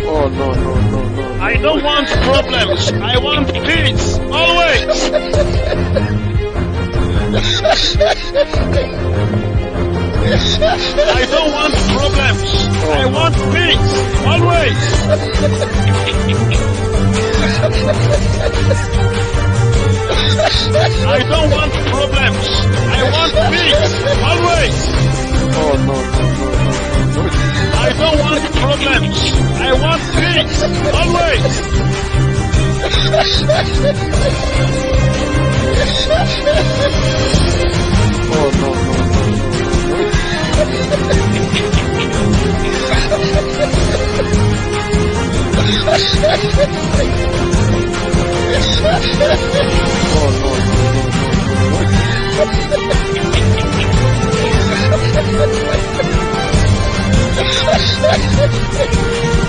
Oh no, no, no, no. I don't want problems. I want peace. Always. I don't want problems. I want peace. Always. I don't want problems. I want peace. Always. Oh no, no, no, no. I don't want problems. I want peace. Always. Oh no, no, no, no. Oh no, no, no, no.